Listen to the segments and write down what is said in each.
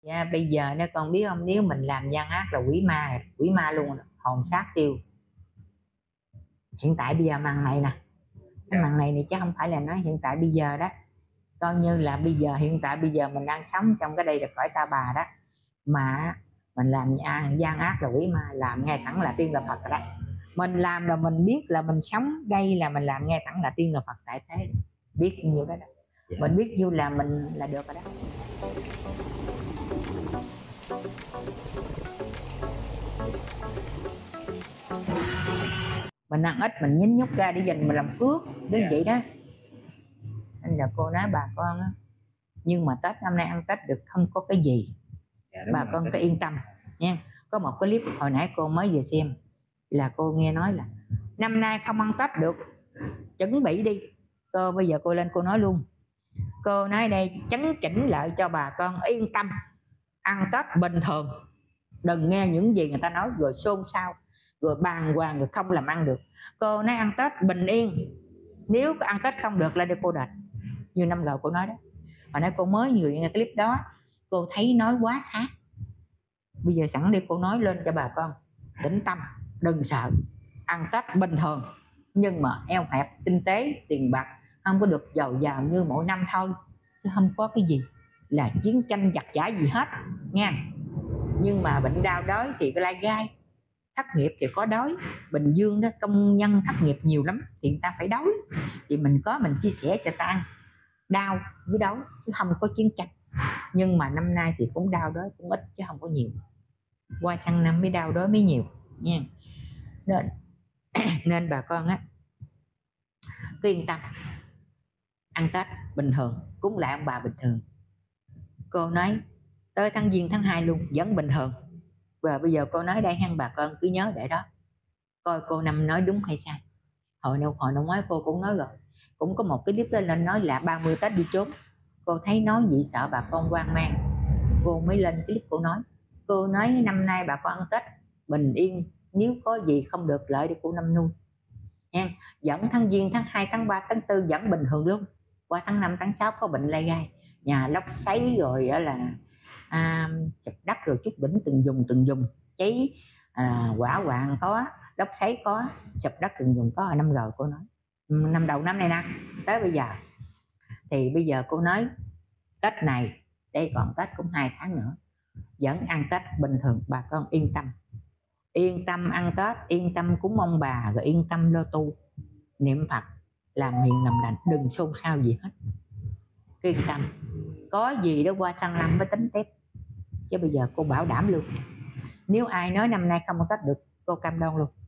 Dạ, bây giờ nó con biết không, nếu mình làm gian ác là quỷ ma luôn rồi, hồn xác tiêu. Hiện tại bây giờ màn này nè, cái màn này chứ không phải là nói hiện tại bây giờ đó, coi như là bây giờ hiện tại bây giờ mình đang sống trong cái đây là cõi ta bà đó, mà mình làm gian ác là quỷ ma, làm ngay thẳng là tiên là Phật rồi đó. Mình làm là mình biết là mình sống đây là mình làm ngay thẳng là tiên là Phật tại thế, biết nhiêu đó đó. Mình biết nhiêu là mình là được rồi đó. Mình ăn ít mình nhín nhúc ra để dành mình làm phước đến vậy đó. Nên là cô nói bà con á, nhưng mà Tết năm nay ăn Tết được không có cái gì, bà con cứ yên tâm nha. Có một cái clip hồi nãy cô mới vừa xem là cô nghe nói là năm nay không ăn Tết được, chuẩn bị đi. Cô bây giờ cô lên cô nói luôn, cô nói đây chấn chỉnh lại cho bà con yên tâm, ăn Tết bình thường, đừng nghe những gì người ta nói rồi xôn xao rồi bàng hoàng rồi không làm ăn được. Cô nói ăn Tết bình yên, nếu ăn Tết không được là để cô đền, như năm rồi cô nói đó. Hồi nãy cô mới vừa nghe clip đó, cô thấy nói quá khác. Bây giờ sẵn đi cô nói lên cho bà con tĩnh tâm, đừng sợ, ăn Tết bình thường nhưng mà eo hẹp kinh tế tiền bạc, không có được giàu giàu như mỗi năm thôi, chứ không có cái gì là chiến tranh giặc giả gì hết nha. Nhưng mà bệnh đau đói thì cái lai gai, thất nghiệp thì có đói. Bình Dương đó công nhân thất nghiệp nhiều lắm thì người ta phải đói, thì mình có mình chia sẻ cho ta ăn, đau với đói chứ không có chiến tranh. Nhưng mà năm nay thì cũng đau đói cũng ít chứ không có nhiều, qua sang năm mới đau đói mới nhiều nha. Nên bà con á cứ yên tâm, ăn Tết bình thường, cúng lại ông bà bình thường. Cô nói tới tháng Giêng tháng 2 luôn vẫn bình thường. Và bây giờ cô nói đây hăng, bà con cứ nhớ để đó coi cô Năm nói đúng hay sai. Hồi năm ngoái cô cũng nói rồi, cũng có một cái clip lên nói là 30 Tết đi trốn. Cô thấy nói vậy sợ bà con hoang mang, cô mới lên clip cô nói năm nay bà con ăn Tết bình yên, nếu có gì không được lợi thì cô Năm nuôi nha. Vẫn tháng Giêng tháng 2 tháng 3 tháng 4 vẫn bình thường luôn. Qua tháng 5 tháng 6 có bệnh lai gai, nhà lốc xoáy rồi là sụp đất rồi chút đỉnh từng dùng cháy, hỏa hoạn có, lốc xoáy có, sụp đất từng dùng có. Năm rồi cô nói, năm đầu năm này nè tới bây giờ, thì bây giờ cô nói Tết này đây còn Tết cũng 2 tháng nữa vẫn ăn Tết bình thường, bà con yên tâm ăn Tết, yên tâm cúng ông bà, rồi yên tâm lo tu niệm Phật, làm hiền làm lành, đừng xôn xao gì hết, yên tâm. Có gì đó qua sang năm mới tính tiếp, chứ bây giờ cô bảo đảm luôn, nếu ai nói năm nay không có Tết được cô cam đoan luôn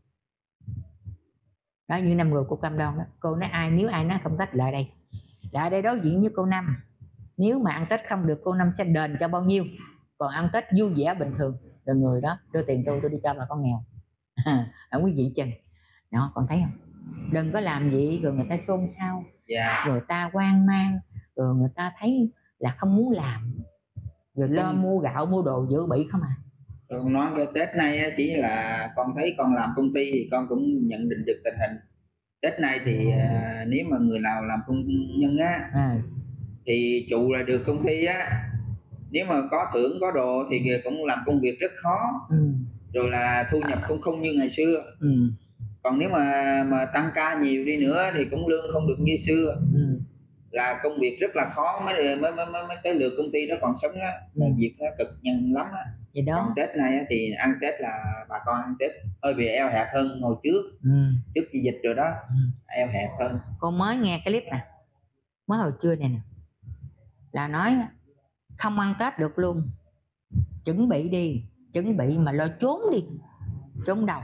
đó. Như năm rồi cô cam đoan đó, cô nói nếu ai nói không Tết lại đây đối diện với cô Năm, nếu mà ăn Tết không được cô Năm sẽ đền cho bao nhiêu, còn ăn Tết vui vẻ bình thường rồi người đó đưa tiền tôi đi cho bà con nghèo. Ở quý vị chừng đó, con thấy không, đừng có làm gì rồi người ta xôn xao, người ta hoang mang, rồi người ta thấy là không muốn làm, rồi lo mua gạo mua đồ dự bị không à. Con nói cái Tết này chỉ là con thấy con làm công ty thì con cũng nhận định được tình hình. Tết này thì nếu mà người nào làm công nhân á thì trụ là được công ty á, nếu mà có thưởng có đồ thì cũng làm công việc rất khó, rồi là thu nhập cũng không như ngày xưa. Còn nếu mà tăng ca nhiều đi nữa thì cũng lương không được như xưa, là công việc rất là khó mới tới lượt công ty đó còn sống á, là việc nó cực nhằn lắm á. Còn Tết này thì ăn Tết là bà con ăn Tết hơi bị eo hẹp hơn hồi trước, trước khi dịch rồi đó, eo hẹp hơn. Cô mới nghe cái clip nè, mới hồi trưa này nè, là nói không ăn Tết được luôn, chuẩn bị đi, chuẩn bị mà lo trốn đi, trốn đầu.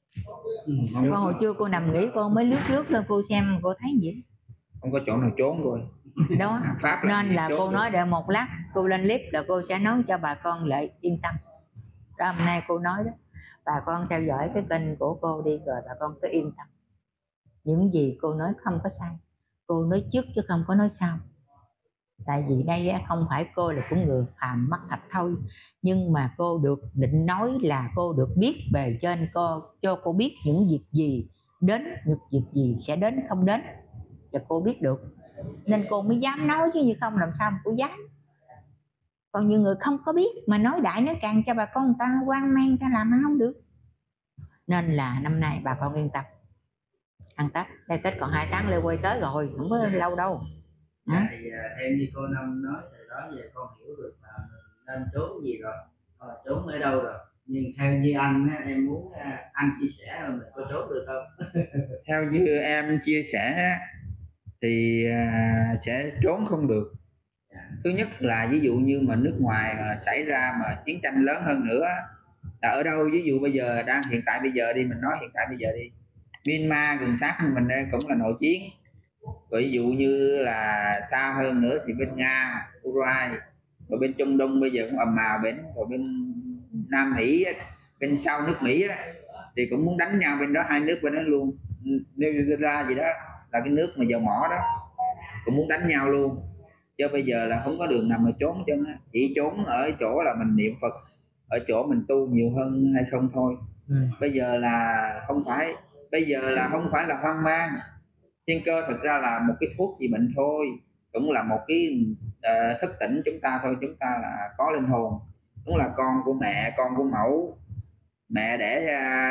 Cô hồi trưa cô nằm nghỉ, cô mới lướt lên cô xem, cô thấy gì không có chỗ nào trốn rồi đó. Nên là cô nói đợi một lát cô lên clip là cô sẽ nói cho bà con lại yên tâm đó. Hôm nay cô nói đó, bà con theo dõi cái kênh của cô đi rồi bà con cứ yên tâm, những gì cô nói không có sai, cô nói trước chứ không có nói sau. Tại vì đây không phải cô là cũng người phàm mắt thạch thôi, nhưng mà cô được định nói là cô được biết bề trên cô, cho cô biết những việc gì đến, những việc gì sẽ đến không đến, và cô biết được nên cô mới dám nói, chứ như không làm sao mà cô dám. Còn nhiều người không có biết mà nói đại nói càng cho bà con người ta hoang mang, ta làm ăn không được. Nên là năm nay bà con yên tâm ăn Tết. Đây Tết còn 2 tháng lê quay tới rồi, không có lâu đâu. Thì em như cô Năm nói từ đó giờ con hiểu được là nên trốn gì rồi, trốn ở đâu rồi. Nhưng theo như anh em muốn anh chia sẻ là mình có trốn được không? Theo như em chia sẻ thì sẽ trốn không được. Thứ nhất là ví dụ như mà nước ngoài mà xảy ra mà chiến tranh lớn hơn nữa là ở đâu, ví dụ bây giờ đang hiện tại bây giờ đi, mình nói hiện tại bây giờ đi, Myanmar gần sát mình đây cũng là nội chiến. Rồi ví dụ như là xa hơn nữa thì bên Nga, Ukraine, rồi bên Trung Đông bây giờ cũng ầm ào bên, rồi bên Nam Mỹ, bên sau nước Mỹ thì cũng muốn đánh nhau bên đó, hai nước bên đó luôn. New Zealand gì đó là cái nước mà dầu mỏ đó, cũng muốn đánh nhau luôn. Chứ bây giờ là không có đường nào mà trốn chân á, chỉ trốn ở chỗ là mình niệm Phật, ở chỗ mình tu nhiều hơn hay không thôi. Bây giờ là không phải, bây giờ là không phải là hoang mang. Thiên cơ thực ra là một cái thuốc trị bệnh thôi, cũng là một cái thức tỉnh chúng ta thôi. Chúng ta là có linh hồn, cũng là con của mẹ, con của mẫu. Mẹ để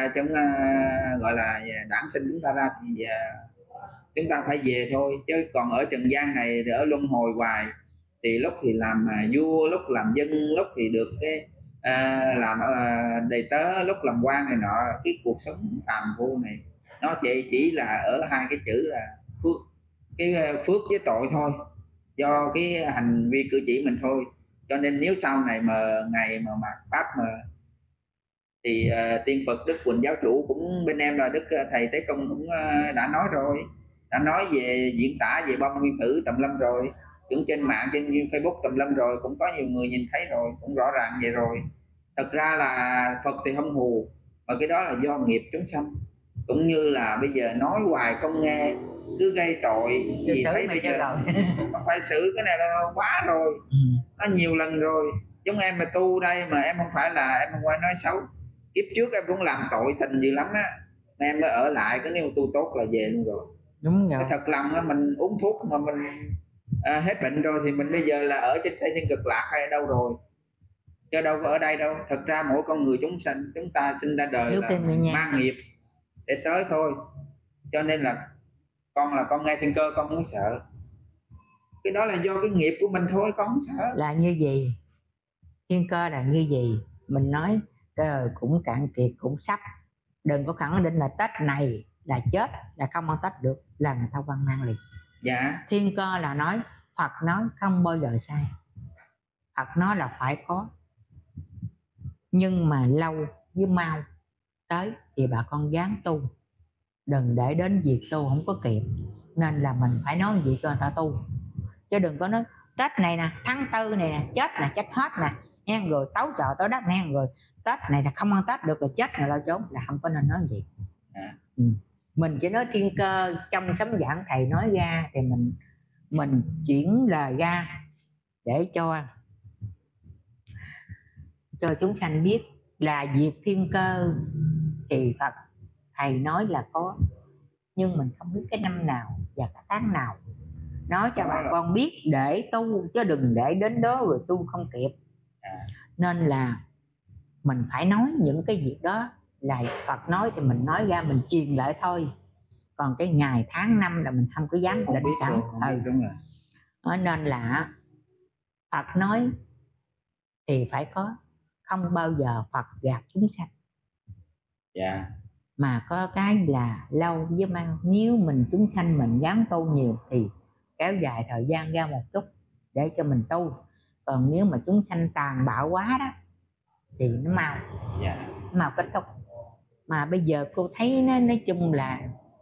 gọi là đản sinh chúng ta ra thì chúng ta phải về thôi. Chứ còn ở trần gian này, ở luân hồi hoài, thì lúc thì làm vua, lúc làm dân, lúc thì được cái làm đầy tớ, lúc làm quan này nọ. Cái cuộc sống phàm phu này nó chỉ là ở hai cái chữ là phước, cái phước với tội thôi, do cái hành vi cử chỉ mình thôi. Cho nên nếu sau này mà ngày mà mạt pháp mà thì tiên Phật Đức Quỳnh giáo chủ cũng bên em là Đức thầy Tế Công cũng đã nói rồi, đã nói về diễn tả về bom nguyên tử tầm lâm rồi, cũng trên mạng, trên Facebook tầm lâm rồi, cũng có nhiều người nhìn thấy rồi, cũng rõ ràng vậy rồi. Thật ra là Phật thì không hù, mà cái đó là do nghiệp chúng sanh. Cũng như là bây giờ nói hoài không nghe, cứ gây tội gì thấy bây giờ phải xử cái này là quá rồi, nó nhiều lần rồi. Giống em mà tu đây mà em không phải là em không phải nói xấu, kiếp trước em cũng làm tội tình dữ lắm á, mà em mới ở lại. Cái nếu tu tốt là về luôn rồi. Đúng rồi. Thật lòng á, mình uống thuốc mà mình hết bệnh rồi thì mình bây giờ là ở trên Tây Thiên Cực Lạc hay ở đâu rồi, chứ đâu có ở đây đâu. Thật ra mỗi con người chúng sanh, chúng ta sinh ra đời là mang nghiệp để tới thôi. Cho nên là con nghe thiên cơ con không sợ, cái đó là do cái nghiệp của mình thôi, con không sợ. Là như gì? Thiên cơ là như gì? Mình nói cái đời cũng cạn kiệt, cũng sắp. Đừng có khẳng định là Tết này là chết, là không ăn Tết được, là người ta hoang mang liền. Dạ. Thiên cơ là nói, Phật nói không bao giờ sai, Phật nói là phải có. Nhưng mà lâu với mau tới thì bà con gắng tu, đừng để đến việc tu không có kịp. Nên là mình phải nói gì cho người ta tu, chứ đừng có nói Tết này nè, tháng 4 này nè, chết là chết hết nè nghe, rồi tấu trò tấu đất nghe, rồi Tết này là không ăn Tết được, rồi chết này lo trốn, là không có nên nói gì. Mình chỉ nói thiên cơ. Trong sấm giảng thầy nói ra thì mình chuyển lời ra để cho chúng sanh biết là việc thiên cơ thì Phật thầy nói là có, nhưng mình không biết cái năm nào và cái tháng nào. Nói cho bà con biết để tu, chứ đừng để đến đó rồi tu không kịp. Nên là mình phải nói những cái việc đó là Phật nói thì mình nói ra, mình truyền lại thôi. Còn cái ngày tháng năm là mình không có dám định sẵn. Nên là Phật nói thì phải có, không bao giờ Phật gạt chúng sanh. Dạ. Mà có cái là lâu với mau. Nếu mình chúng sanh mình gắng tu nhiều thì kéo dài thời gian ra một chút để cho mình tu. Còn nếu mà chúng sanh tàn bạo quá đó thì nó mau. Dạ. Nó mau kết thúc. Mà bây giờ cô thấy nó nói chung là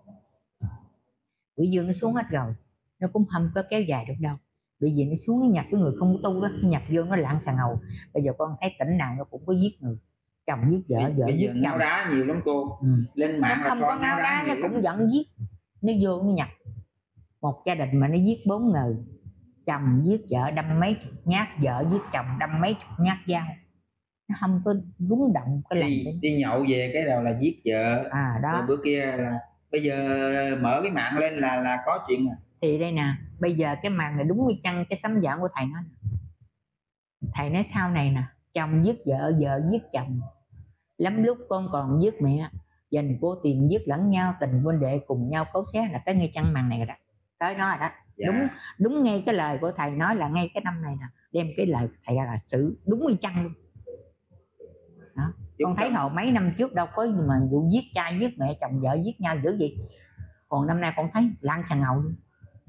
quỷ dương nó xuống hết rồi, nó cũng không có kéo dài được đâu. Bởi vì nó xuống, nó nhập cái người không tu đó, nó nhập vô nó lạng xà ngầu. Bây giờ con thấy tỉnh nào nó cũng có giết người, chồng giết vợ, vợ giết chồng. Ngáo đá nhiều lắm cô. Lên mạng nó không có ngáo đá, nó cũng giận giết. Nó vô nó nhập một gia đình mà nó giết 4 người, chồng giết vợ đâm mấy chục nhát, vợ giết chồng đâm mấy chục nhát dao. Nó không có rúng động cái lòng đi nhậu về cái đầu là giết vợ. Đó. Rồi bữa kia là bây giờ mở cái mạng lên là có chuyện. Thì đây nè, bây giờ cái màn này đúng như chăng cái sấm giảng của thầy nói. Thầy nói sau này nè, chồng giết vợ, vợ giết chồng, lắm lúc con còn giết mẹ, dành cô tiền giết lẫn nhau, tình huynh đệ cùng nhau cấu xé, là tới ngay chân màn này rồi đó, tới nó rồi đó. Đúng, đúng ngay cái lời của thầy nói là ngay cái năm này nè, đem cái lời của thầy ra là xử đúng y chang luôn đó. Con thấy hồi mấy năm trước đâu có gì mà vụ giết cha giết mẹ, chồng vợ giết nhau dữ gì, còn năm nay con thấy lan tràn ngầu luôn,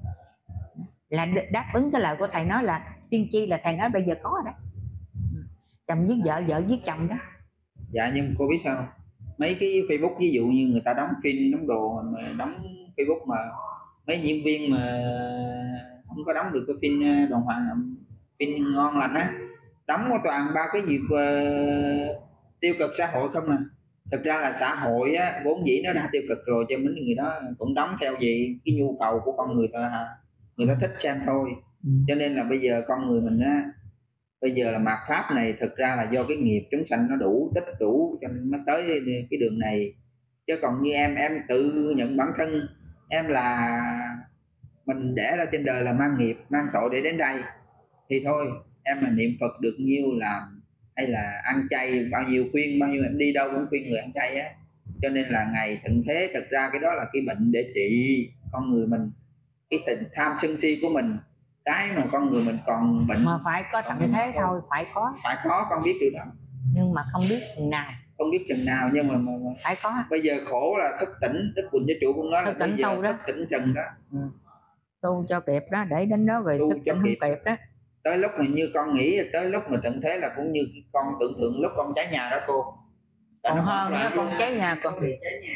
là đáp ứng cái lời của thầy nói là tiên tri, là thầy nói bây giờ có rồi đó, chồng giết vợ, vợ giết chồng đó. Dạ, nhưng cô biết sao không? Mấy cái Facebook ví dụ như người ta đóng phim đóng đồ mà đóng Facebook mà mấy diễn viên mà không có đóng được cái phim đàng hoàng, phim ngon lành á, đóng có toàn ba cái việc tiêu cực xã hội không à. Thực ra là xã hội á vốn dĩ nó đã tiêu cực rồi, cho mấy người đó cũng đóng theo gì cái nhu cầu của con người thôi hả, người ta thích xem thôi. Cho nên là bây giờ con người mình á, bây giờ là mạt pháp này thực ra là do cái nghiệp chúng sanh nó đủ, tích đủ cho nên mới tới cái đường này. Chứ còn như em tự nhận bản thân em là mình đẻ ra trên đời là mang nghiệp mang tội để đến đây, thì thôi em mà niệm Phật được nhiêu làm, hay là ăn chay bao nhiêu, khuyên bao nhiêu em đi đâu cũng khuyên người ăn chay á. Cho nên là ngày tận thế, thực ra cái đó là cái bệnh để trị con người mình, cái tình tham sân si của mình, cái mà con người mình còn bệnh mà phải có tận thế thôi, phải có, con biết điều đó, nhưng mà không biết chừng nào, không biết chừng nào. Nhưng mà phải có. bây giờ khổ là thức tỉnh, Đức Quỳnh Giáo Chủ cũng nói là bây giờ thức tỉnh chừng đó, tu cho kịp đó, để đến đó rồi thức tỉnh không kịp đó. Tới lúc mà như con nghĩ, tới lúc mà tận thế là cũng như con tưởng tượng lúc con cháy nhà đó cô, còn hơn nữa, con cháy nhà con thì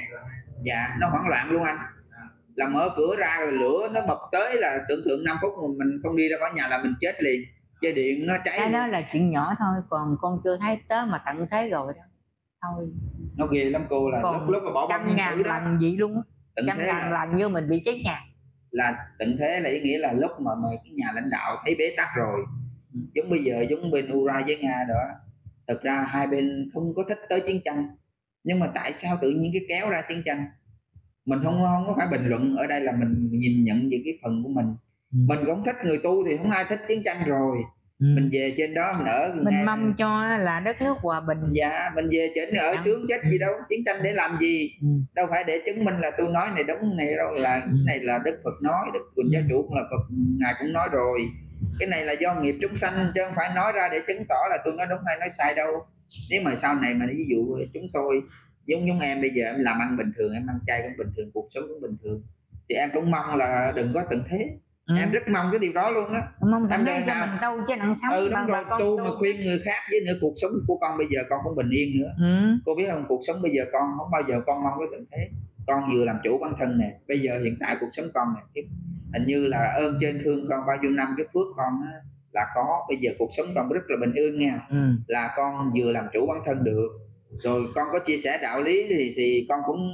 dạ nó hoảng loạn luôn anh, là mở cửa ra rồi lửa nó bập tới, là tưởng tượng 5 phút mà mình không đi ra khỏi nhà là mình chết liền, dây điện nó cháy. Cái đó là chuyện nhỏ thôi, còn con chưa thấy tới mà tận thế rồi đó thôi. Nó ghê lắm cô, là lúc mà bỏ trăm ngàn lần gì luôn á, trăm ngàn lần như mình bị cháy nhà. Là tận thế là ý nghĩa là lúc mà cái nhà lãnh đạo thấy bế tắc rồi, giống bây giờ giống bên Ukraine với Nga đó, thực ra hai bên không có thích tới chiến tranh, nhưng mà tại sao tự nhiên cái kéo ra chiến tranh? Mình không có phải bình luận, ở đây là mình nhìn nhận về cái phần của mình. Mình cũng thích, người tu thì không ai thích chiến tranh rồi. Mình về trên đó mình ở, mình mong cho là đất nước hòa bình. Dạ, mình về trên ở sướng chết gì đâu, chiến tranh để làm gì? Đâu phải để chứng minh là tôi nói này đúng này đâu, là cái này là Đức Phật nói, Đức Quỳnh Giáo Chủ cũng là Phật, ngài cũng nói rồi, cái này là do nghiệp chúng sanh, chứ không phải nói ra để chứng tỏ là tôi nói đúng hay nói sai đâu. Nếu mà sau này mà ví dụ chúng tôi giống em bây giờ em làm ăn bình thường, em ăn chay cũng bình thường, cuộc sống cũng bình thường, thì em cũng mong là đừng có tận thế. Em rất mong cái điều đó luôn á. Mong tận thế cho mình tu chứ đừng sống. Đúng rồi, tu mà khuyên người khác, với nữa cuộc sống của con bây giờ con cũng bình yên nữa. Cô biết không, cuộc sống bây giờ con không bao giờ con mong cái tận thế. Con vừa làm chủ bản thân nè, bây giờ hiện tại cuộc sống con nè, hình như là ơn trên thương con bao nhiêu năm, cái phước con á là có, bây giờ cuộc sống con rất là bình yên nha. Là con vừa làm chủ bản thân được, rồi con có chia sẻ đạo lý thì con cũng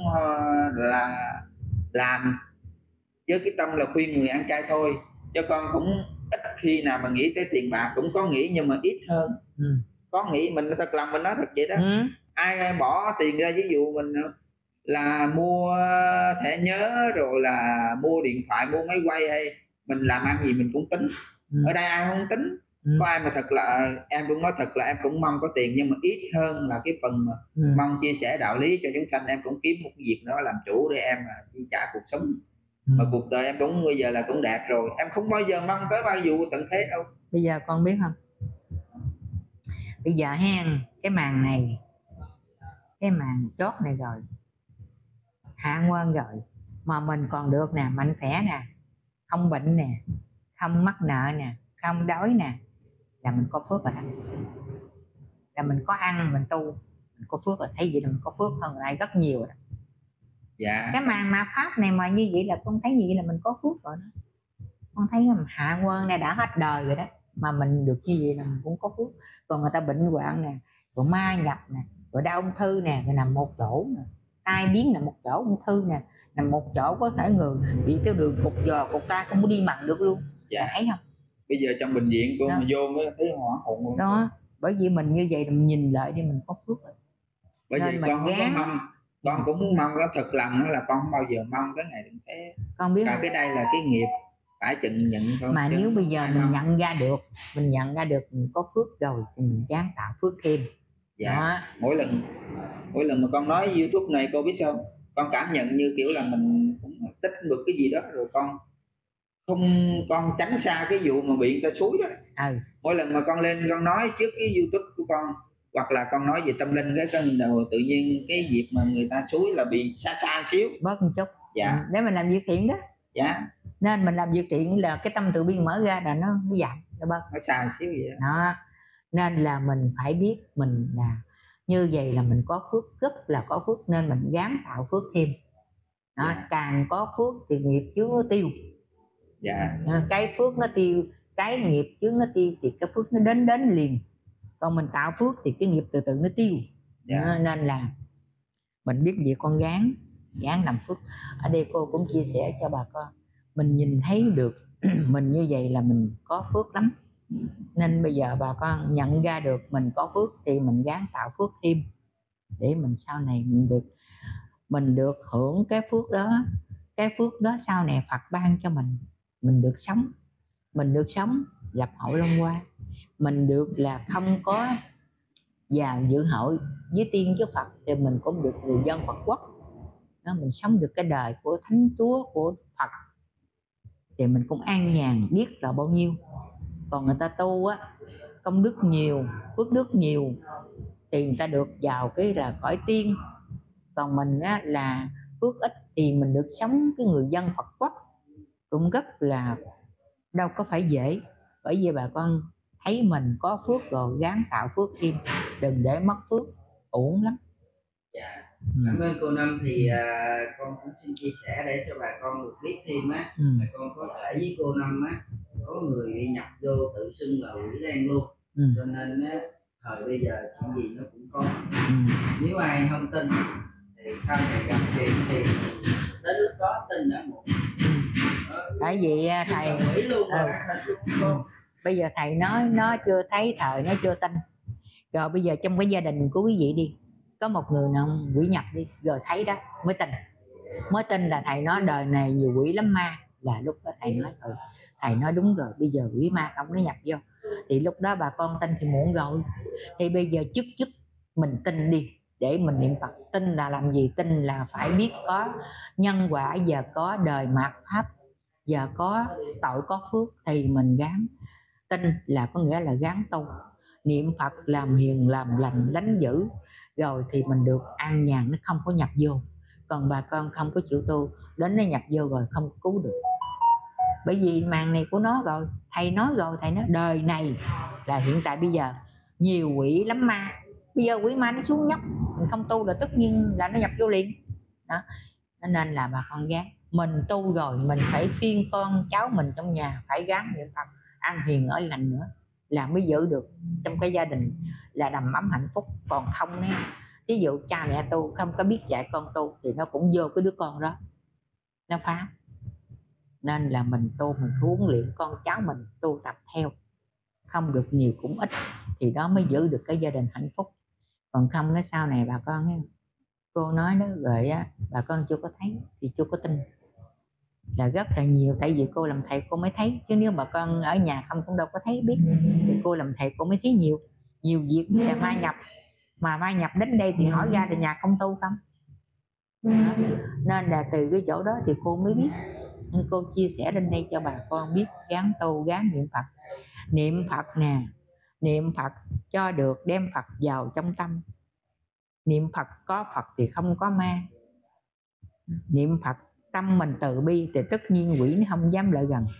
là làm với cái tâm là khuyên người ăn chay thôi, cho con cũng ít khi nào mà nghĩ tới tiền bạc, cũng có nghĩ nhưng mà ít hơn. Có nghĩ, mình thật lòng mình nói thật vậy đó. Ai bỏ tiền ra, ví dụ mình là mua thẻ nhớ, rồi là mua điện thoại, mua máy quay, hay mình làm ăn gì mình cũng tính. Ở đây ai không tính. Có ai mà thật là, em cũng nói thật là em cũng mong có tiền, nhưng mà ít hơn là cái phần mà mong chia sẻ đạo lý cho chúng sanh. Em cũng kiếm một cái việc đó làm chủ để em chi trả cuộc sống. Mà cuộc đời em cũng bây giờ là cũng đẹp rồi, em không bao giờ mong tới bao vụ tận thế đâu. Bây giờ con biết không, bây giờ ha, cái màn này, cái màn chót này rồi, hạ nguyên rồi, mà mình còn được nè, mạnh khỏe nè, không bệnh nè, không mắc nợ nè, không đói nè, là mình có phước rồi đó. Là mình có ăn, mình tu, mình có phước rồi. Thấy vậy là mình có phước hơn lại rất nhiều rồi đó. Dạ. Cái màn ma pháp này mà như vậy là con thấy như vậy là mình có phước rồi đó. Con thấy hạ nguyên này đã hết đời rồi đó, mà mình được như vậy là mình cũng có phước. Còn người ta bệnh hoạn nè, rồi ma nhập nè, rồi đau ung thư nè, rồi nằm một chỗ nè, tai biến nằm một chỗ, ung thư nè, nằm một chỗ, có thể người bị tiêu đường cục giò cục ta không có đi mặn được luôn. Dạ. Thấy không? Bây giờ trong bệnh viện cô đó, mà vô mới thấy hoảng hồn luôn đó. Bởi vì mình như vậy mình nhìn lại đi, mình có phước rồi. Bởi vì con không có mong, con cũng mong có thật lòng là con không bao giờ mong cái ngày tận thế. Con biết cái đây là cái nghiệp phải nhận thôi. Mà nếu bây giờ mình nhận ra được, mình có phước rồi thì mình dám tạo phước thêm. Dạ. Đó. Mỗi lần mà con nói YouTube này, cô biết sao, con cảm nhận như kiểu là mình cũng tích được cái gì đó rồi, con tránh xa cái vụ mà bị người ta xúi đó. Mỗi lần mà con lên con nói trước cái YouTube của con, hoặc là con nói về tâm linh, cái đầu tự nhiên cái dịp mà người ta xúi là bị xa xíu, bớt một chút. Dạ. Để mình làm việc thiện đó. Dạ. Nên mình làm việc thiện là cái tâm từ bi mở ra là nó giảm, nó bớt, nó xa xíu vậy đó. Nên là mình phải biết mình là như vậy là mình có phước, rất là có phước, nên mình gắng tạo phước thêm đó. Dạ. Càng có phước thì nghiệp chướng nó tiêu. Dạ. Cái phước nó tiêu, cái nghiệp chướng nó tiêu thì cái phước nó đến liền. Còn mình tạo phước thì cái nghiệp từ từ nó tiêu. Dạ. Nên là mình biết gì con gắng làm phước. Ở đây cô cũng chia sẻ cho bà con, mình nhìn thấy được mình như vậy là mình có phước lắm. Nên bây giờ bà con nhận ra được mình có phước thì mình gắng tạo phước thêm, để mình sau này mình được hưởng cái phước đó. Cái phước đó sau này Phật ban cho mình được sống lập hội Long Hoa, mình được là không có vào dự hội với tiên với Phật, thì mình cũng được người dân Phật quốc đó, mình sống được cái đời của Thánh Chúa của Phật thì mình cũng an nhàn biết là bao nhiêu. Còn người ta tu á, công đức nhiều, phước đức nhiều thì người ta được vào cái là cõi tiên. Còn mình á là phước ít thì mình được sống cái người dân Phật quốc cũng rất là đâu có phải dễ. Bởi vì bà con thấy mình có phước rồi gắng tạo phước thêm, đừng để mất phước, uổng lắm. Dạ. Cảm ơn cô Năm. Thì con cũng xin chia sẻ để cho bà con được biết thêm á, là con có thể với cô Năm á, có người bị nhập vô tự xưng là quỷ đen luôn. Cho nên á, thời bây giờ chuyện gì nó cũng có. Nếu ai không tin thì sau này gặp chuyện thì đến lúc đó tin đã muộn. Tại vì thầy bây giờ thầy nói nó chưa thấy, thời nó chưa tin. Rồi bây giờ trong cái gia đình của quý vị đi, có một người nào quỷ nhập đi, rồi thấy đó mới tin là thầy nói đời này nhiều quỷ lắm ma. Là lúc đó thầy nói thầy nói đúng rồi, bây giờ quỷ ma không nó nhập vô. Thì lúc đó bà con tin thì muộn rồi. Thì bây giờ chức mình tin đi, để mình niệm Phật. Tin là làm gì? Tin là phải biết có nhân quả, giờ có đời mạt pháp, giờ có tội có phước thì mình gắng. Tin là có nghĩa là gắng tu, niệm Phật làm hiền làm lành lánh dữ, rồi thì mình được an nhàn, nó không có nhập vô. Còn bà con không có chịu tu, đến nó nhập vô rồi không cứu được. Bởi vì màn này của nó rồi, thầy nói rồi, thầy nói đời này là hiện tại bây giờ nhiều quỷ lắm ma. Bây giờ quỷ ma nó xuống nhóc, mình không tu là tất nhiên là nó nhập vô liền đó. Nên là bà con gắng, mình tu rồi mình phải khuyên con cháu mình trong nhà phải gắng niệm Phật, ăn hiền ở lành nữa là mới giữ được trong cái gia đình là đầm ấm hạnh phúc. Còn không nè, ví dụ cha mẹ tu không có biết dạy con tu thì nó cũng vô cái đứa con đó nó phá. Nên là mình tu, mình huấn luyện con cháu mình tu tập theo, không được nhiều cũng ít, thì đó mới giữ được cái gia đình hạnh phúc. Còn không nó sau này bà con, cô nói đó rồi á, bà con chưa có thấy thì chưa có tin là rất là nhiều. Tại vì cô làm thầy cô mới thấy, chứ nếu bà con ở nhà không cũng đâu có thấy biết. Thì cô làm thầy cô mới thấy nhiều việc là ma nhập. Mà ma nhập đến đây thì hỏi ra là nhà không tu không đó. Nên là từ cái chỗ đó thì cô mới biết, nên cô chia sẻ lên đây cho bà con biết gắng tu, gắng niệm Phật. Niệm Phật nè, niệm Phật cho được đem Phật vào trong tâm. Niệm Phật có Phật thì không có ma. Niệm Phật tâm mình từ bi thì tất nhiên quỷ nó không dám lại gần.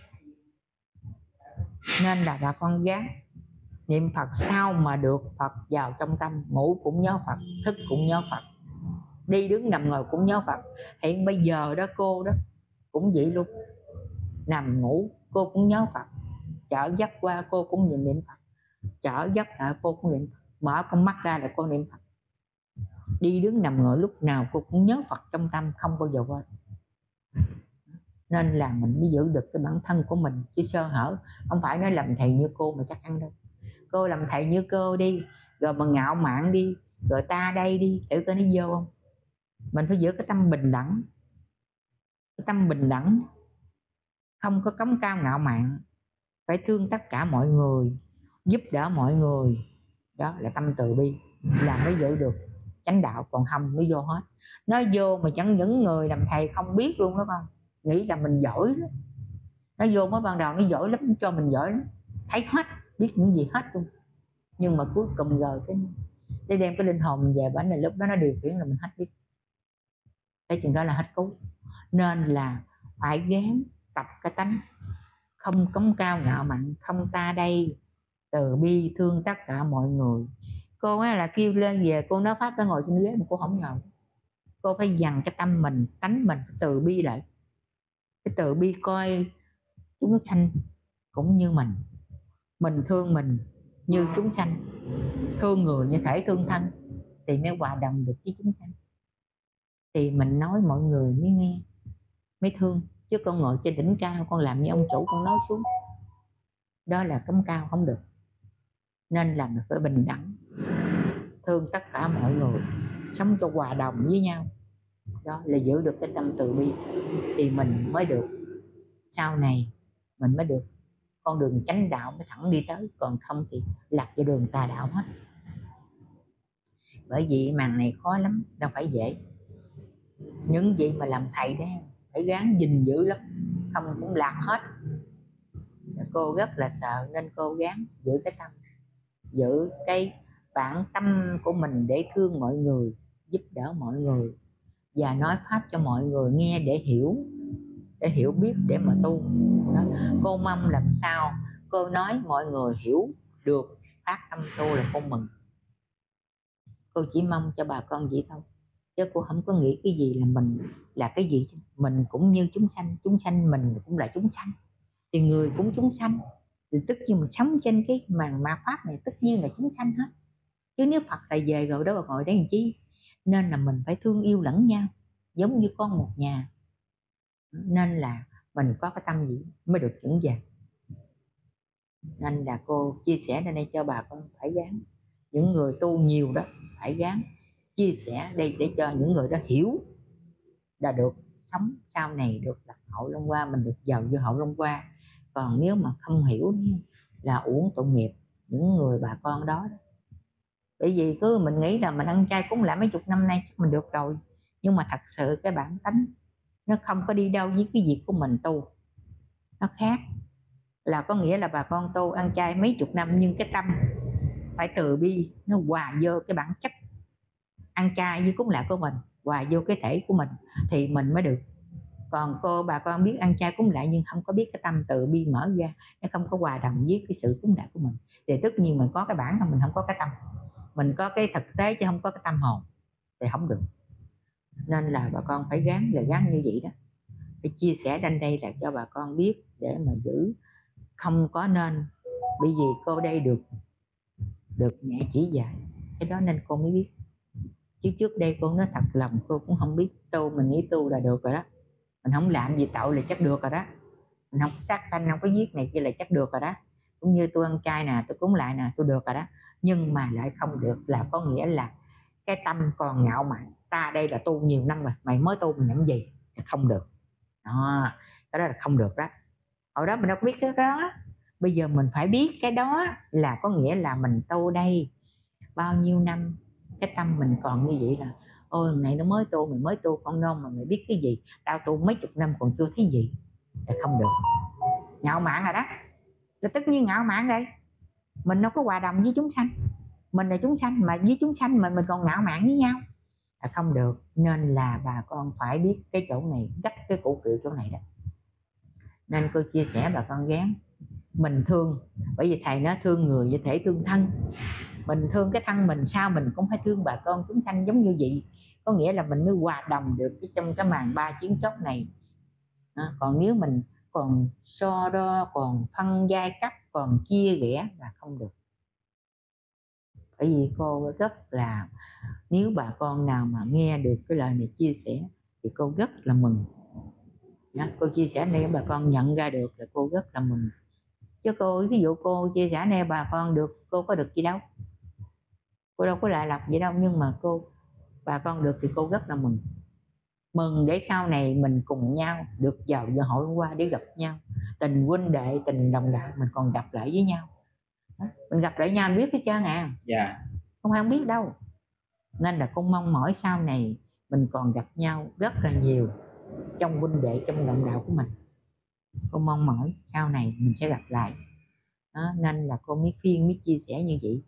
Nên là bà con gắng niệm Phật, sao mà được Phật vào trong tâm. Ngủ cũng nhớ Phật, thức cũng nhớ Phật, đi đứng nằm ngồi cũng nhớ Phật. Hiện bây giờ đó cô đó cũng vậy luôn, nằm ngủ cô cũng nhớ Phật, chở dắt qua cô cũng nhìn niệm Phật, chở dắt lại cô cũng niệm Phật, mở con mắt ra là cô niệm Phật, đi đứng nằm ngồi lúc nào cô cũng nhớ Phật trong tâm, không bao giờ quên. Nên là mình mới giữ được cái bản thân của mình, chứ sơ hở không phải nói làm thầy như cô mà chắc ăn đâu. Cô làm thầy như cô đi, rồi mà ngạo mạn đi, rồi ta đây đi, thử coi nó vô không. Mình phải giữ cái tâm bình đẳng, cái tâm bình đẳng, không có cống cao ngạo mạn, phải thương tất cả mọi người, giúp đỡ mọi người. Đó là tâm từ bi là mới giữ được chánh đạo. Còn không nó vô hết, nó vô mà chẳng những người làm thầy không biết luôn đó con, nghĩ là mình giỏi đó. Nó vô mới ban đầu nó giỏi lắm, nó cho mình giỏi lắm, thấy hết, biết những gì hết luôn, nhưng mà cuối cùng rồi cái đem cái linh hồn mình về bển là lúc đó nó điều khiển là mình hết biết. Cái chuyện đó là hết cứu. Nên là phải gán tập cái tánh không cống cao ngạo mạn, không ta đây, từ bi thương tất cả mọi người. Cô á là kêu lên về cô nói pháp phải ngồi trên ghế mà cô không ngồi. Cô phải dằn cho tâm mình, tánh mình từ bi lại. Cái từ bi coi chúng sanh cũng như mình thương mình như chúng sanh, thương người như thể thương thân, thì mới hòa đồng được với chúng sanh. Thì mình nói mọi người mới nghe, mới thương. Chứ con ngồi trên đỉnh cao con làm như ông chủ con nói xuống, đó là cấm cao không được. Nên là mình phải bình đẳng, thương tất cả mọi người, sống cho hòa đồng với nhau. Đó là giữ được cái tâm từ bi, thì mình mới được, sau này mình mới được con đường chánh đạo mới thẳng đi tới. Còn không thì lạc cho đường tà đạo hết. Bởi vì màn này khó lắm, đâu phải dễ. Những gì mà làm thầy đấy phải gắng gìn giữ lắm, không cũng lạc hết. Cô rất là sợ nên cô gắng giữ cái tâm, giữ cái bản tâm của mình để thương mọi người, giúp đỡ mọi người, và nói pháp cho mọi người nghe để hiểu biết để mà tu. Đó. Cô mong làm sao cô nói mọi người hiểu được phát tâm tu là cô mừng. Cô chỉ mong cho bà con vậy thôi, chứ cô không có nghĩ cái gì là mình là cái gì. Mình cũng như chúng sanh mình cũng là chúng sanh, thì người cũng chúng sanh, thì tất nhiên mình sống trên cái màn ma pháp này tất nhiên là chúng sanh hết. Chứ nếu Phật thầy về rồi đó bà ngồi đấy làm chi. Nên là mình phải thương yêu lẫn nhau, giống như con một nhà. Nên là mình có cái tâm gì mới được vững vàng. Nên là cô chia sẻ đây này cho bà con phải gắng. Những người tu nhiều đó phải gắng chia sẻ đây để cho những người đó hiểu, là được sống sau này được lạc hậu long qua, mình được giàu như hậu long qua. Còn nếu mà không hiểu là uổng tội nghiệp những người bà con đó. Bởi vì cứ mình nghĩ là mình ăn chay cúng lại mấy chục năm nay chắc mình được rồi, nhưng mà thật sự cái bản tánh nó không có đi đâu với cái việc của mình tu. Nó khác, là có nghĩa là bà con tu ăn chay mấy chục năm nhưng cái tâm phải từ bi, nó hòa vô cái bản chất ăn chay với cúng lại của mình, hòa vô cái thể của mình thì mình mới được. Còn bà con biết ăn chay cúng lại nhưng không có biết cái tâm từ bi mở ra, nó không có hòa đồng với cái sự cúng lại của mình, thì tất nhiên mình có cái bản mà mình không có cái tâm, mình có cái thực tế chứ không có cái tâm hồn thì không được. Nên là bà con phải gắng như vậy đó, phải chia sẻ đến đây là cho bà con biết để mà giữ. Không có nên, bởi vì cô đây được mẹ chỉ dạy cái đó nên cô mới biết. Chứ trước đây cô nói thật lòng cô cũng không biết tu, mình nghĩ tu là được rồi đó, mình không làm gì tội là chắc được rồi đó, mình không sát sanh không có giết này kia là chắc được rồi đó. Cũng như tôi ăn chay nè, tôi cúng lại nè, tôi được rồi đó. Nhưng mà lại không được là có nghĩa là cái tâm còn ngạo mạn, ta đây là tu nhiều năm rồi, mày mới tu mình nhận gì, không được đó. Cái đó là không được đó. Hồi đó mình đâu có biết cái đó, bây giờ mình phải biết cái đó là có nghĩa là mình tu đây bao nhiêu năm, cái tâm mình còn như vậy là ôi này nó mới tu, mình mới tu con non mà mày biết cái gì, tao tu mấy chục năm còn chưa thấy gì là không được. Ngạo mạn rồi đó, là tất nhiên ngạo mạn đây, mình đâu có hòa đồng với chúng sanh, mình là chúng sanh mà với chúng sanh mà mình còn ngạo mạn với nhau là không được. Nên là bà con phải biết cái chỗ này, gắt cái cổ kiệu chỗ này đó. Nên cô chia sẻ bà con gán mình thương, bởi vì thầy nó thương người như thể thương thân, mình thương cái thân mình sao mình cũng phải thương bà con chúng sanh giống như vậy. Có nghĩa là mình mới hòa đồng được trong cái màn ba chiến chốt này. Còn nếu mình còn so đo, còn phân giai cấp, còn chia rẽ là không được. Bởi vì cô rất là, nếu bà con nào mà nghe được cái lời này chia sẻ thì cô rất là mừng. Cô chia sẻ này bà con nhận ra được là cô rất là mừng. Chứ cô ví dụ cô chia sẻ này bà con được, cô có được gì đâu, cô đâu có lại lập gì đâu, nhưng mà bà con được thì cô rất là mừng. mừng để sau này mình cùng nhau được vào giờ hội qua để gặp nhau, tình huynh đệ tình đồng đạo mình còn gặp lại với nhau. Mình gặp lại nhau biết hết trơn à. Dạ. Không ai không biết đâu. Nên là con mong mỏi sau này mình còn gặp nhau rất là nhiều trong huynh đệ trong đồng đạo của mình. Con mong mỏi sau này mình sẽ gặp lại đó, nên là cô mới chia sẻ như vậy.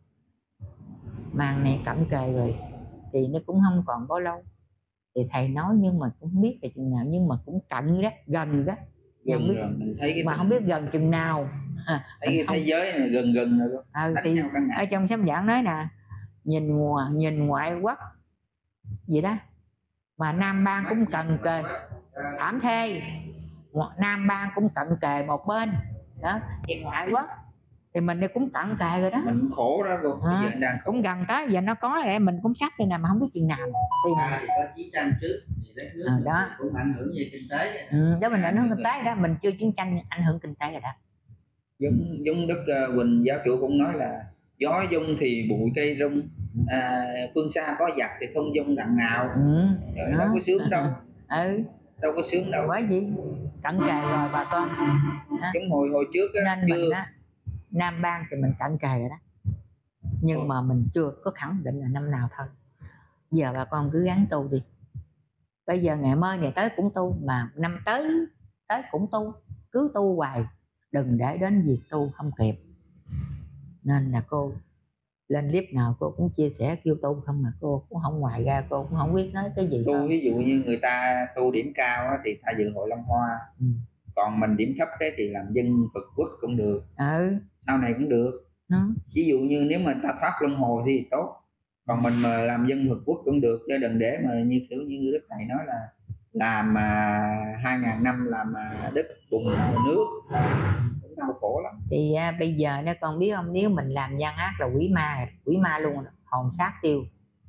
Màn này cận kề rồi thì nó cũng không còn bao lâu, thì thầy nói nhưng mà cũng không biết là chừng nào, nhưng mà cũng cận đó, gần đó, gần biết, rồi mình thấy cái mà không biết gần chừng nào. thấy cái thế giới này gần rồi. Thì ở trong sấm giảng nói nè, nhìn ngoại quốc gì đó mà Nam Bang cũng cận kề, thảm thê Nam Bang cũng cận kề một bên đó, thì ngoại quốc thì mình đây cũng cận kề rồi đó, mình cũng khổ đó cô. Bây giờ đang cũng gần tới giờ nó có rồi, mình cũng sắp đây nè mà không biết chừng nào thì có chiến tranh trước thì đất nước đó cũng ảnh hưởng về kinh tế đó, mình ảnh hưởng kinh tế đó, mình chưa chiến tranh ảnh hưởng kinh tế rồi đó. Giống Đức Quỳnh giáo chủ cũng nói là gió dung thì bụi cây rung, phương xa có giặc thì không dung đặng nào. Đâu có sướng đâu. Đâu có sướng đâu. Bởi vì cận kề rồi bà con. Giống hồi trước á, nên mình á, Nam Bang thì mình cận kề rồi đó, nhưng mà mình chưa có khẳng định là năm nào thôi. Giờ bà con cứ gắng tu đi. Bây giờ ngày mai ngày tới cũng tu, mà năm tới cũng tu, cứ tu hoài, đừng để đến việc tu không kịp. Nên là cô lên clip nào cô cũng chia sẻ kêu tu không, mà cô cũng không, ngoài ra cô cũng không biết nói cái gì tu hơn. Ví dụ như người ta tu điểm cao á, thì ta dự hội Long Hoa, còn mình điểm thấp cái thì làm dân Phật quốc cũng được, sau này cũng được. Ví dụ như nếu mà ta thoát luân hồi thì tốt, còn mình mà làm dân Phật quốc cũng được, chứ đừng để mà như kiểu như Đức Thầy nói là làm mà 2000 năm làm mà đất bùn nước cũng đau khổ lắm. Thì bây giờ nó con biết không, nếu mình làm gian ác là quỷ ma luôn, hồn xác tiêu.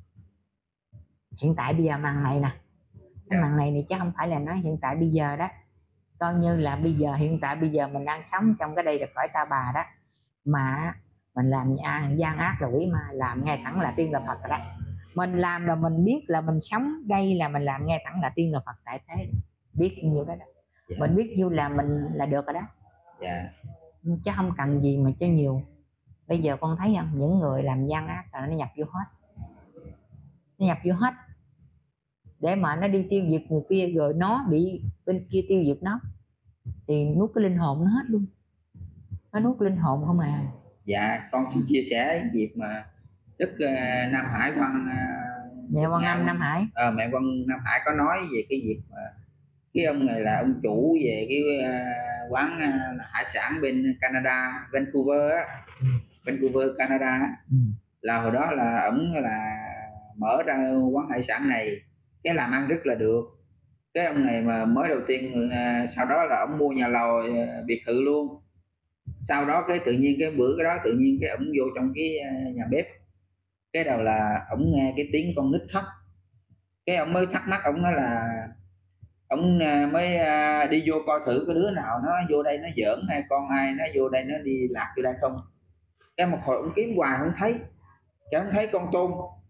Hiện tại bây giờ màn này nè, cái màn này chứ không phải là nói hiện tại bây giờ đó, coi như là bây giờ hiện tại bây giờ mình đang sống trong cái đây là cõi Ta Bà đó, mà mình làm gian ác là quỷ ma, làm ngay thẳng là tiên là Phật rồi đó. Mình làm là mình biết là mình sống đây là mình làm ngay thẳng là tiên là Phật tại thế, biết nhiêu đó, mình biết nhiêu là mình là được rồi đó. Chứ không cần gì mà cho nhiều. Bây giờ con thấy không, những người làm gian ác là nó nhập vô hết, để mà nó đi tiêu diệt người kia, rồi nó bị bên kia tiêu diệt nó, thì nuốt cái linh hồn nó hết luôn, nó nuốt linh hồn không à. Dạ con xin chia sẻ dịp mà Đức Nam Hải Quan, mẹ Quan Âm Nam Hải, mẹ Quan Nam Hải có nói về cái dịp mà cái ông này là ông chủ về cái quán hải sản bên Canada, Vancouver á, Vancouver Canada, là hồi đó là ổng là mở ra quán hải sản này, cái làm ăn rất là được. Cái ông này mà mới đầu tiên, sau đó là ổng mua nhà lầu biệt thự luôn. Sau đó cái tự nhiên cái bữa cái đó tự nhiên cái ổng vô trong cái nhà bếp, cái đầu là ổng nghe cái tiếng con nít khóc, cái ổng mới thắc mắc, ổng nói là ổng mới đi vô coi thử cái đứa nào nó vô đây nó giỡn, hay con ai nó vô đây nó đi lạc vô đây không. Cái một hồi ổng kiếm hoài không thấy, cái ổng thấy con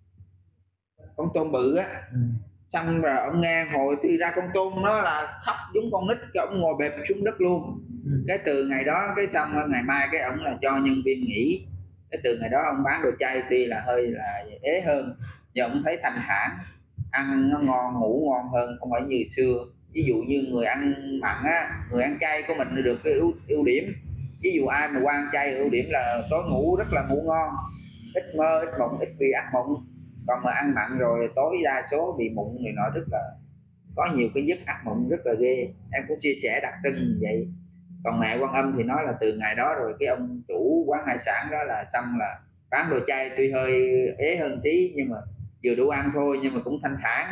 tôm bự á. Xong rồi ông nghe hồi thì ra con tôm nó là khóc giống con nít, cái ông ngồi bẹp xuống đất luôn. Cái từ ngày đó cái xong ngày mai cái ông là cho nhân viên nghỉ, cái từ ngày đó ông bán đồ chay tuy là hơi là ế hơn, giờ ông thấy thanh thản, ăn nó ngon, ngủ ngon hơn, không phải như xưa. Ví dụ như người ăn mặn á, người ăn chay của mình được cái ưu điểm, ví dụ ai mà qua ăn chay ưu điểm là tối ngủ rất là ngủ ngon, ít mơ ít mộng, ít bị ác mộng. Còn mà ăn mặn rồi tối đa số bị mụn này nọ, rất là có nhiều cái giấc ác mộng rất là ghê. Em cũng chia sẻ đặc trưng vậy. Còn mẹ Quan Âm thì nói là từ ngày đó rồi cái ông chủ quán hải sản đó là xong là bán đồ chay, tuy hơi ế hơn xí nhưng mà vừa đủ ăn thôi, nhưng mà cũng thanh thản.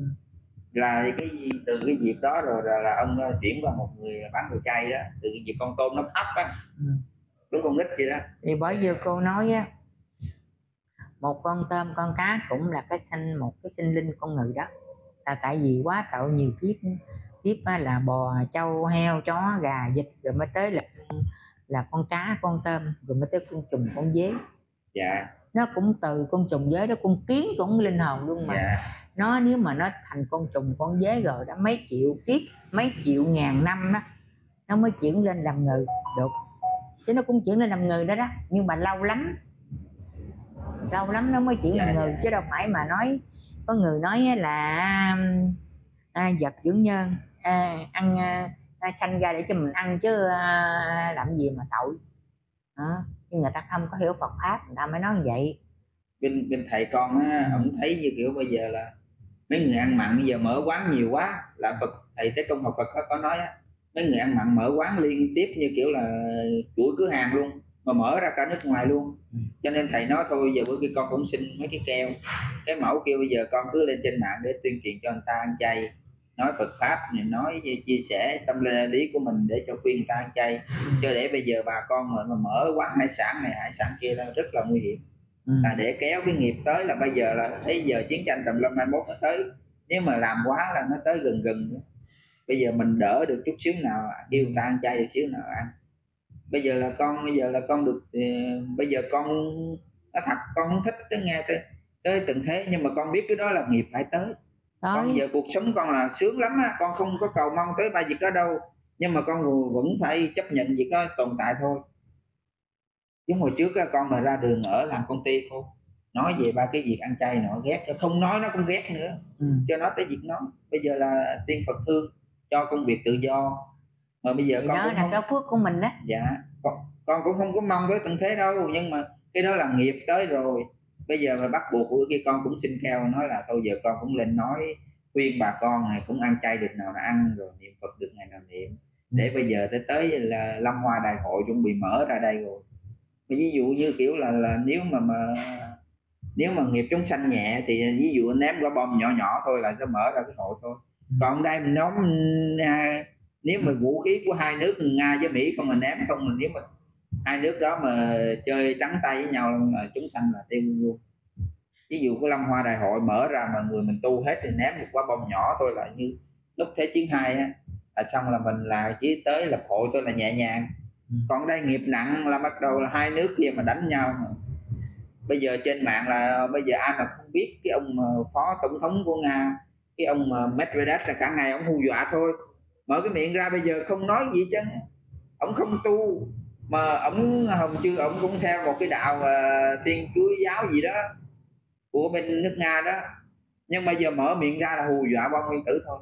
Là cái từ cái dịp đó rồi là ông chuyển qua một người bán đồ chay đó, từ cái dịp con tôm nó khóc á, đúng con nít vậy đó. Thì bởi vì cô nói á, một con tôm con cá cũng là một cái sinh linh con người đó, là tại vì quá tạo nhiều kiếp là bò trâu heo chó gà vịt, rồi mới tới là con cá con tôm, rồi mới tới con trùng con dế. Dạ. nó cũng từ con trùng giới đó, con kiến cũng linh hồn luôn mà. Nó nếu mà nó thành con trùng con dế rồi đã mấy triệu kiếp, mấy triệu ngàn năm đó nó mới chuyển lên làm người được, chứ nó cũng chuyển lên làm người đó đó, nhưng mà lâu lắm nó mới chuyển làm người, chứ đâu phải mà nói có người nói là vật dưỡng nhân, ăn sanh ra để cho mình ăn chứ làm gì mà tội đó. Nhưng người ta không có hiểu Phật pháp, người ta mới nói như vậy. Bên thầy con á, ông thấy như kiểu bây giờ là mấy người ăn mặn bây giờ mở quán nhiều quá, là Phật thầy Tế Công học Phật có nói á, mấy người ăn mặn mở quán liên tiếp như kiểu là chuỗi cửa hàng luôn, mà mở ra cả nước ngoài luôn. Cho nên thầy nói thôi giờ bữa kia con cũng xin mấy cái keo, cái mẫu kêu bây giờ con cứ lên trên mạng để tuyên truyền cho người ta ăn chay, nói Phật pháp này, nói chia sẻ tâm lý của mình để cho khuyên người ta ăn chay, chứ để bây giờ bà con mà mở quán hải sản này hải sản kia là rất là nguy hiểm. Là để kéo cái nghiệp tới, là bây giờ là thấy giờ chiến tranh tầm 21 nó tới, nếu mà làm quá là nó tới gần nữa. Bây giờ mình đỡ được chút xíu nào, kêu người ta ăn chay được xíu nào ăn. Bây giờ là con được bây giờ con nói thật con không thích tới nghe tới từng thế, nhưng mà con biết cái đó là nghiệp phải tới. Con giờ cuộc sống con là sướng lắm á, con không có cầu mong tới ba việc đó đâu, nhưng mà con vẫn phải chấp nhận việc đó tồn tại thôi. Giống hồi trước con mà ra đường ở làm công ty thôi, nói về ba cái việc ăn chay nọ ghét, không nói nó cũng ghét nữa. Cho nó tới việc nói. Bây giờ là tiên Phật thương cho công việc tự do, mà bây giờ thì con đó cũng là không... cái phước của mình đó. Dạ, con cũng không có mong tới tận thế đâu, nhưng mà cái đó là nghiệp tới rồi. Bây giờ mà bắt buộc bữa kia con cũng xin theo, nói là thôi giờ con cũng lên nói khuyên bà con này cũng ăn chay được nào là ăn, rồi niệm Phật được ngày nào niệm, để bây giờ tới là Lâm Hoa Đại Hội chuẩn bị mở ra đây rồi. Ví dụ như kiểu là nếu mà nghiệp chúng sanh nhẹ thì ví dụ ném quả bom nhỏ nhỏ thôi là sẽ mở ra cái hội thôi. Còn đây mình nói nếu mà vũ khí của hai nước Nga với Mỹ không mà ném không, mà nếu mà hai nước đó mà chơi trắng tay với nhau là chúng sanh là tiêu luôn. Ví dụ của Lâm Hoa Đại Hội mở ra mà người mình tu hết thì ném một quả bom nhỏ thôi là như lúc Thế chiến 2 á, là xong là mình là chỉ tới lập hội thôi là nhẹ nhàng. Còn đây nghiệp nặng là bắt đầu là hai nước kia mà đánh nhau. Bây giờ trên mạng là bây giờ ai mà không biết cái ông phó tổng thống của Nga, cái ông Medvedev là cả ngày ông hù dọa thôi, mở cái miệng ra bây giờ không nói gì chứ. Ông không tu mà ông hồng chưa, ông cũng theo một cái đạo Thiên Chúa giáo gì đó của bên nước Nga đó, nhưng bây giờ mở miệng ra là hù dọa bom nguyên tử thôi.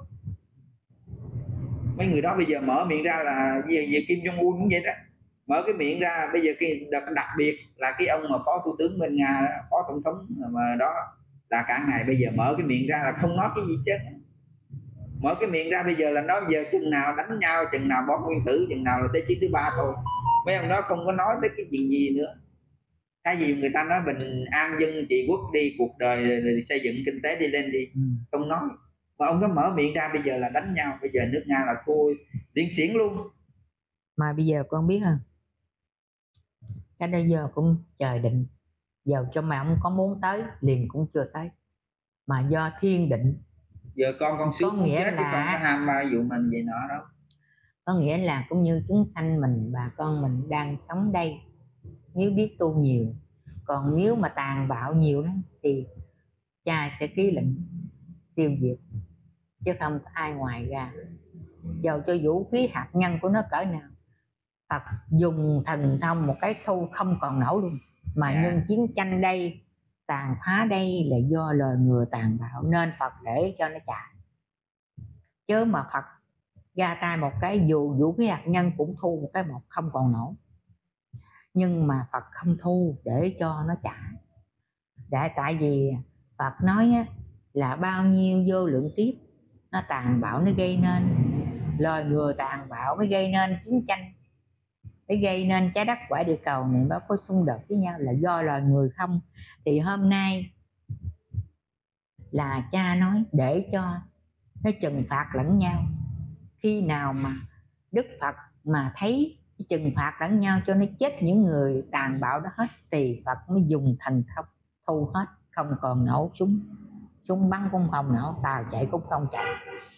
Mấy người đó bây giờ mở miệng ra là về Kim Jong Un cũng vậy đó, mở cái miệng ra bây giờ cái đặc biệt là cái ông mà phó thủ tướng bên Nga đó, phó tổng thống mà đó, là cả ngày bây giờ mở cái miệng ra là không nói cái gì chứ. Mở cái miệng ra bây giờ là nói giờ chừng nào đánh nhau, chừng nào bom nguyên tử, chừng nào là tới chiến thứ 3 thôi. Mấy ông đó không có nói tới cái chuyện gì nữa. Cái gì người ta nói bình an dân trị quốc đi, cuộc đời xây dựng kinh tế đi lên đi, không nói. Mà ông đó mở miệng ra bây giờ là đánh nhau, bây giờ nước Nga là thua điên xiển luôn. Mà bây giờ con biết không, cái đây giờ cũng trời định, giờ cho mà ông có muốn tới liền cũng chưa tới, mà do thiên định. Giờ con sướng muốn chết chứ con có ham ba vụ mình vậy nọ đâu. Có nghĩa là cũng như chúng sanh mình, bà con mình đang sống đây, nếu biết tu nhiều, còn nếu mà tàn bạo nhiều lắm thì cha sẽ ký lệnh tiêu diệt, chứ không có ai ngoài ra. Dầu cho vũ khí hạt nhân của nó cỡ nào, Phật dùng thần thông một cái thu không còn nổi luôn. Mà nhân chiến tranh đây, tàn phá đây là do loài người tàn bạo, nên Phật để cho nó chạy. Chứ mà Phật ra tay một cái, dù vũ khí hạt nhân cũng thu một cái một không còn nổi, nhưng mà Phật không thu để cho nó chạy. Tại vì Phật nói á, là bao nhiêu vô lượng kiếp nó tàn bạo, nó gây nên loài người tàn bạo, mới gây nên chiến tranh, mới gây nên trái đất quả địa cầu này mới có xung đột với nhau, là do loài người không. Thì hôm nay là cha nói để cho nó trừng phạt lẫn nhau. Khi nào mà Đức Phật mà thấy trừng phạt lẫn nhau cho nó chết những người tàn bạo đó hết, thì Phật mới dùng thành thông thu hết, không còn nổ súng bắn cũng không nổ, tàu chạy cũng không chạy,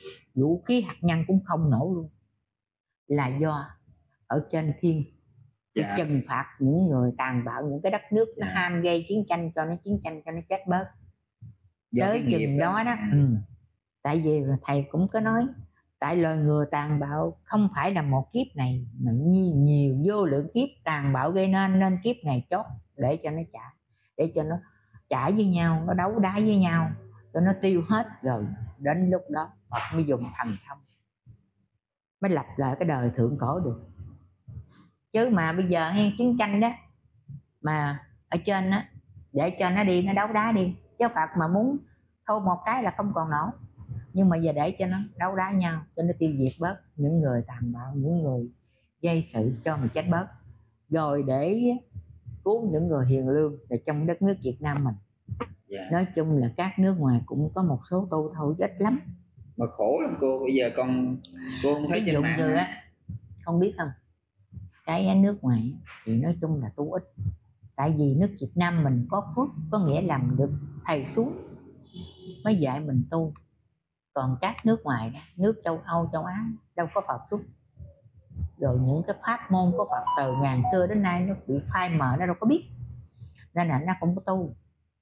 vũ khí hạt nhân cũng không nổ luôn. Là do ở trên thiên Dạ. Trừng phạt những người tàn bạo, những cái đất nước nó Dạ. ham gây chiến tranh, cho nó chiến tranh cho nó chết bớt. Do tới chừng đó đó. Tại vì thầy cũng có nói, tại loài người tàn bạo không phải là một kiếp này mà nhiều vô lượng kiếp tàn bạo gây nên kiếp này chót để cho nó trả, để cho nó trả với nhau, nó đấu đá với nhau cho nó tiêu hết, rồi đến lúc đó Phật mới dùng thần thông mới lập lại cái đời thượng cổ được. Chứ mà bây giờ hay chiến tranh đó mà ở trên á, để cho nó đi, nó đấu đá đi, chứ Phật mà muốn thôi một cái là không còn nổi. Nhưng mà giờ để cho nó đấu đá nhau, cho nó tiêu diệt bớt những người tàn bạo, những người gây sự cho mình chết bớt, rồi để cứu những người hiền lương để trong đất nước Việt Nam mình. Dạ. Nói chung là các nước ngoài cũng có một số tu thôi, ít lắm mà khổ lắm cô. Bây giờ cô không thấy trên mạng á, không biết không, cái nước ngoài thì nói chung là tu ít. Tại vì nước Việt Nam mình có phước, có nghĩa làm được thầy xuống mới dạy mình tu. Còn các nước ngoài đó, nước châu Âu, châu Á đâu có Phật xuống. Rồi những cái pháp môn của Phật từ ngàn xưa đến nay nó bị phai mờ, nó đâu có biết, nên là nó không có tu,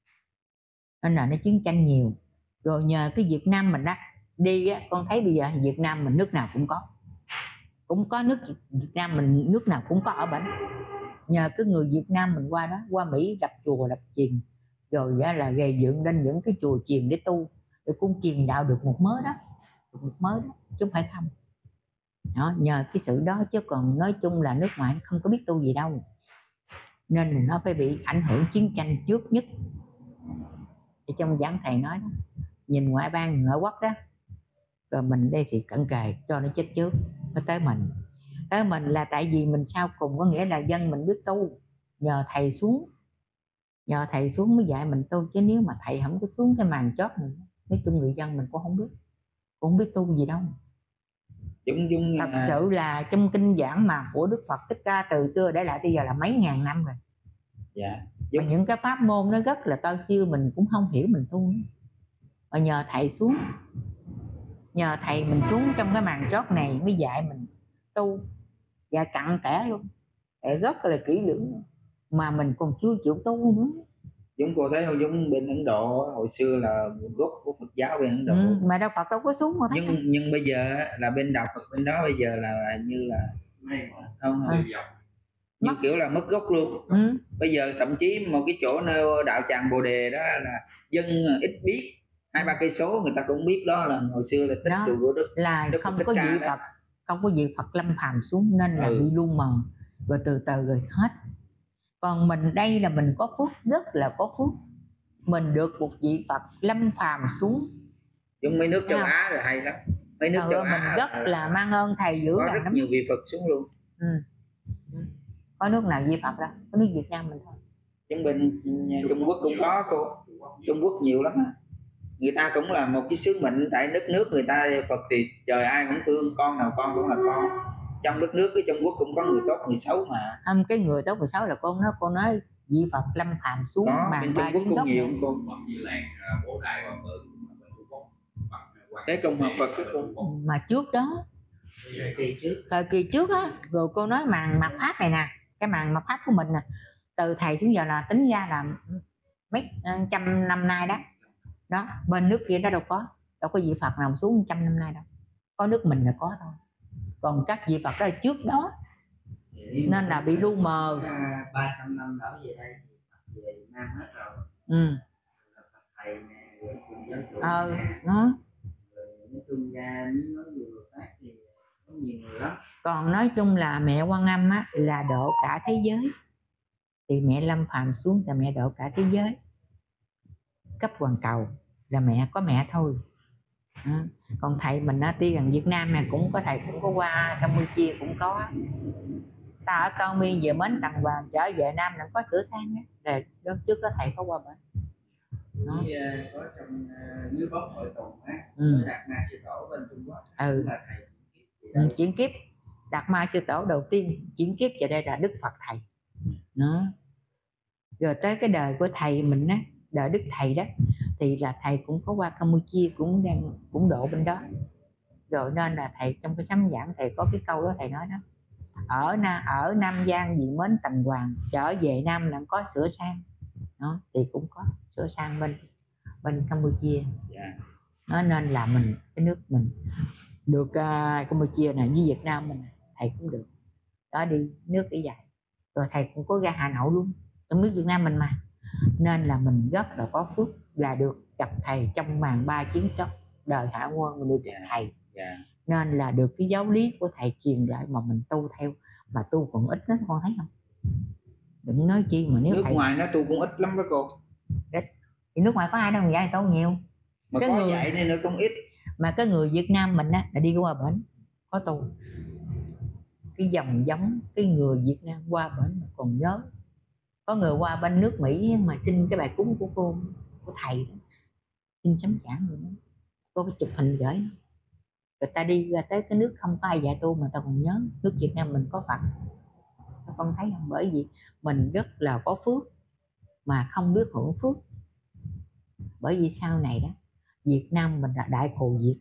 nên là nó chiến tranh nhiều. Rồi nhờ cái Việt Nam mình đó đi á, con thấy bây giờ Việt Nam mình nước nào cũng có nước Việt Nam mình nước nào cũng có ở bển. Nhờ cái người Việt Nam mình qua đó, qua Mỹ đập chùa đập chiền, rồi là gây dựng lên những cái chùa chiền để tu, để cũng truyền đạo được một mớ đó, chứ không phải không đó. Nhờ cái sự đó, chứ còn nói chung là nước ngoài không có biết tu gì đâu, nên là nó phải bị ảnh hưởng chiến tranh trước nhất. Thì trong giảng thầy nói đó, nhìn ngoại bang ngoại quốc đó, rồi mình đây thì cận kề cho nó chết trước, nó tới mình là tại vì mình sau cùng có nghĩa là dân mình biết tu, nhờ thầy xuống mới dạy mình tu. Chứ nếu mà thầy không có xuống cái màn chót này, nói chung người dân mình cũng không biết tu gì đâu. Thật sự là trong kinh giảng mà của Đức Phật Thích Ca từ xưa để lại bây giờ là mấy ngàn năm rồi. Dạ. Mà những cái pháp môn nó rất là cao siêu, mình cũng không hiểu mình tu. Mà nhờ thầy mình xuống trong cái màn chót này mới dạy mình tu, và cặn kẽ luôn, để rất là kỹ lưỡng, mà mình còn chưa chịu tu nữa. Chúng cô thấy không, giống bên Ấn Độ hồi xưa là gốc của Phật giáo bên Ấn Độ. Mà đâu Phật đâu có xuống mà thấy. Nhưng bây giờ là bên đạo Phật bên đó bây giờ là như là không như kiểu là mất gốc luôn. Bây giờ thậm chí một cái chỗ nơi đạo tràng Bồ Đề đó là dân ít biết, 2-3 cây số người ta cũng biết đó là hồi xưa là tích chùa của Đức là không có vị Phật, không có vị Phật lâm phàm xuống, nên là bị lu mờ, rồi từ từ rồi hết. Còn mình đây là mình có phước, rất là có phước, mình được một vị Phật lâm phàm xuống. Giống mấy nước châu Á là hay lắm, mấy nước châu Á mình rất là mang ơn thầy dữ có rất nhiều vị Phật xuống luôn. Có nước nào vị Phật đâu, có nước Việt Nam mình thôi. Trong bên Trung Quốc cũng có cô, Trung Quốc nhiều lắm á. Người ta cũng là một cái sứ mệnh, tại đất nước người ta Phật thì trời ai cũng thương, con nào con cũng là con. Trong đất nước cái Trung Quốc cũng có người tốt người xấu mà. Không, cái người tốt người xấu là con nói vị Phật lâm phàm xuống. Có, bên Trung Quốc cũng nhiều cô. Cái Cộng hòa Phật cái cô. Mà trước đó, thời kỳ trước á, rồi cô nói màn mặt pháp này nè, cái màn mặt pháp của mình nè, từ thầy xuống giờ là tính ra là mấy trăm năm nay đó, bên nước kia đó đâu có vị Phật nào xuống 100 năm nay đâu, có nước mình là có thôi, còn các vị Phật đó là trước đó, nên là bị lu mờ. 300 năm đỡ về đây về Việt Nam hết rồi. Thầy nè, rồi cùng giáo chủ đó. Nói chung ra nếu nói về Bồ Tát thì có nhiều người lắm. Còn nói chung là mẹ Quan Âm á, là độ cả thế giới, thì mẹ lâm phàm xuống là mẹ độ cả thế giới, cấp hoàn cầu là mẹ có mẹ thôi. Còn thầy mình á, tuy rằng Việt Nam này cũng có thầy, cũng có qua Campuchia cũng có. Ta ở Cao Miên vừa mến Tầng Vàng trở về Nam là có sửa sang á, rồi trước đó thầy có qua bển. Có trong dưới bóng hội tùng á, Đạt Ma Sư Tổ bên Trung Quốc là thầy chuyển kiếp. Đạt Ma Sư Tổ đầu tiên chuyển kiếp về đây là Đức Phật thầy đó. Rồi tới cái đời của thầy mình á, đời Đức Thầy đó, thì là thầy cũng có qua Campuchia, cũng độ bên đó. Rồi nên là thầy trong cái sấm giảng thầy có cái câu đó, thầy nói đó, ở Nam Giang vì mến Tần Hoàng, trở về Nam là có sửa sang đó, thì cũng có sửa sang bên Campuchia. Nó nên là mình cái nước mình được Campuchia này với Việt Nam mình thầy cũng được đó, đi nước để dạy rồi thầy cũng có ra Hà Nội luôn trong nước Việt Nam mình mà, nên là mình rất là có phước là được gặp thầy trong màn 3 chiến chốc đời Hạ Quân, mình được gặp thầy. Nên là được cái giáo lý của thầy truyền lại mà mình tu theo, mà tu còn ít đó con thấy không, đừng nói chi mà nếu nước thầy... ngoài nó tu cũng ít lắm đó cô. Ít thì nước ngoài có ai đâu mà dạy tu nhiều, mà cái có người dạy nên nó cũng ít, mà cái người Việt Nam mình á là đi qua bển có tu, cái dòng giống cái người Việt Nam qua bển còn nhớ. Có người qua bên nước Mỹ mà xin cái bài cúng của thầy đó, xin sấm giảng rồi đó, cô phải chụp hình gửi. Người ta đi ra tới cái nước không có ai dạy tu mà ta còn nhớ nước Việt Nam mình có Phật. Con thấy không? Bởi vì mình rất là có phước mà không biết hưởng phước. Bởi vì sau này đó Việt Nam mình là đại cồ Việt,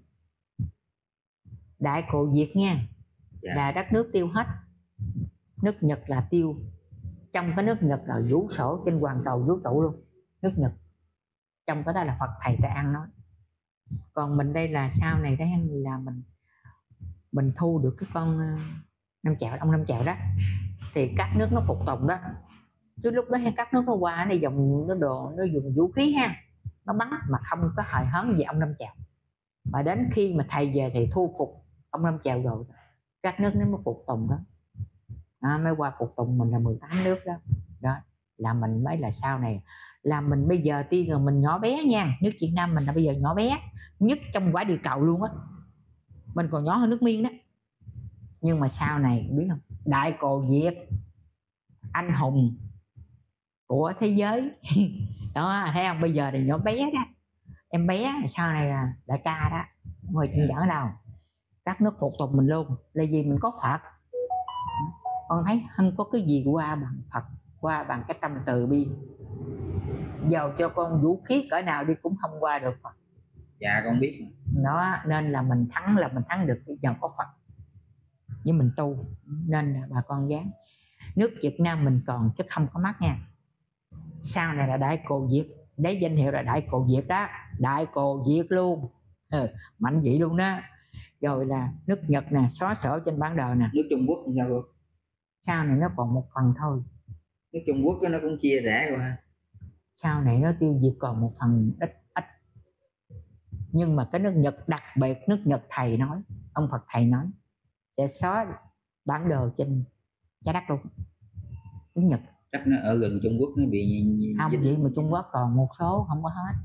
đại cồ Việt nha, là đất nước tiêu hết. Nước Nhật là tiêu, trong cái nước Nhật là vũ sổ trên hoàn cầu vũ trụ luôn, nước Nhật trong cái đó là Phật thầy ta ăn nói. Còn mình đây là sau này đấy là mình thu được cái con Nam Chạo, ông Nam Chạo đó, thì các nước nó phục tùng đó. Chứ lúc đó các nước nó qua nó dùng nó dùng vũ khí ha, nó bắn mà không có hời hợt về ông Nam Chạo. Mà đến khi mà thầy về thì thu phục ông Nam Chạo rồi, các nước nó mới phục tùng đó. Mới qua phục tùng mình là 18 nước đó. Đó là mình mới là sau này là mình bây giờ tuy là mình nhỏ bé nha, nước Việt Nam mình là bây giờ nhỏ bé nhất trong quả địa cầu luôn á, mình còn nhỏ hơn nước Miên đó. Nhưng mà sau này biết không, đại cồ Việt, anh hùng của thế giới đó, thấy không? Bây giờ thì nhỏ bé đó, em bé sau này là đại ca đó, ngồi trên giảng đâu các nước phục tùng mình luôn, là vì mình có Phật. Con thấy không có cái gì qua bằng Phật, qua bằng cái tâm từ bi. Giàu cho con vũ khí cỡ nào đi cũng không qua được Phật. Dạ con biết đó, nên là mình thắng được nhờ có Phật với mình tu. Nên là bà con dám, nước Việt Nam mình còn chứ không có mắc nha. Sau này là đại cồ Việt, lấy danh hiệu là đại cồ Việt đó, đại cồ Việt luôn, mạnh vậy luôn đó. Rồi là nước Nhật nè, xóa sổ trên bản đồ nè. Nước Trung Quốc cũng sao được, sau này nó còn một phần thôi. Nước Trung Quốc nó cũng chia rẽ rồi ha. Sau này nó tiêu diệt còn một phần ít. Nhưng mà cái nước Nhật đặc biệt, nước Nhật thầy nói, ông Phật thầy nói sẽ xóa bản đồ trên trái đất luôn. Nước Nhật chắc nó ở gần Trung Quốc nó bị không vậy mà Trung Quốc còn một số không có hết.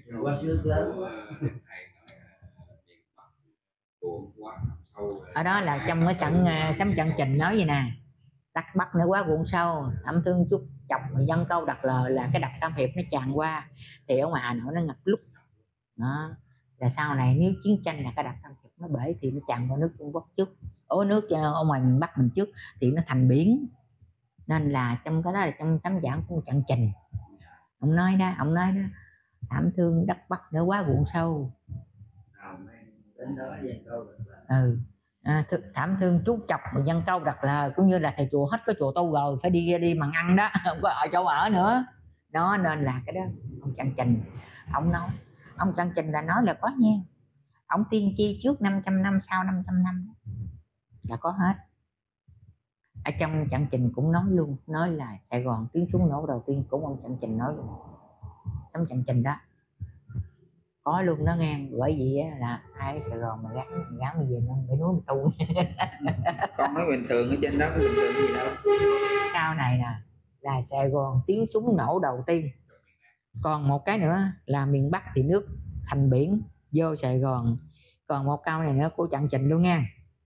Ở đó là trong cái sấm trận trình nói vậy nè: Đắc Bắc nữa quá ruộng sâu, thảm thương chút chọc dân câu đặt lờ, là cái đập Tam Hiệp nó tràn qua thì ở ngoài Hà Nội nó ngập lúc đó. Là sau này nếu chiến tranh là cái đập Tam Hiệp nó bể thì nó tràn qua nước Trung Quốc trước, ở nước ở ngoài miền Bắc mình trước thì nó thành biển. Nên là trong cái đó là trong sấm giảng của trận trình ông nói đó, thảm thương Đắc Bắc nữa quá ruộng sâu. Thảm thương chú chọc mà dân câu đặt là cũng như là thầy chùa hết có chùa tu rồi, phải đi mặn ăn đó, không có ở chỗ ở nữa đó. Nên là cái đó ông Trạng Trình ông nói, ông Trạng Trình là nói là có nha, ông tiên tri trước 500 năm sau 500 năm là có hết. Ở trong Trạng Trình cũng nói luôn, nói là Sài Gòn tiếng súng nổ đầu tiên cũng ông Trạng Trình nói luôn, sống Trạng Trình đó có luôn đó nghe. Bởi vì là ai ở Sài Gòn mà gắn về nó phải núi tu con nói bình thường ở trên đó có bình thường gì đâu. Sau này nè là Sài Gòn tiếng súng nổ đầu tiên. Còn một cái nữa là miền Bắc thì nước thành biển vô Sài Gòn. Còn một câu này nữa của Trạng Trình luôn nha: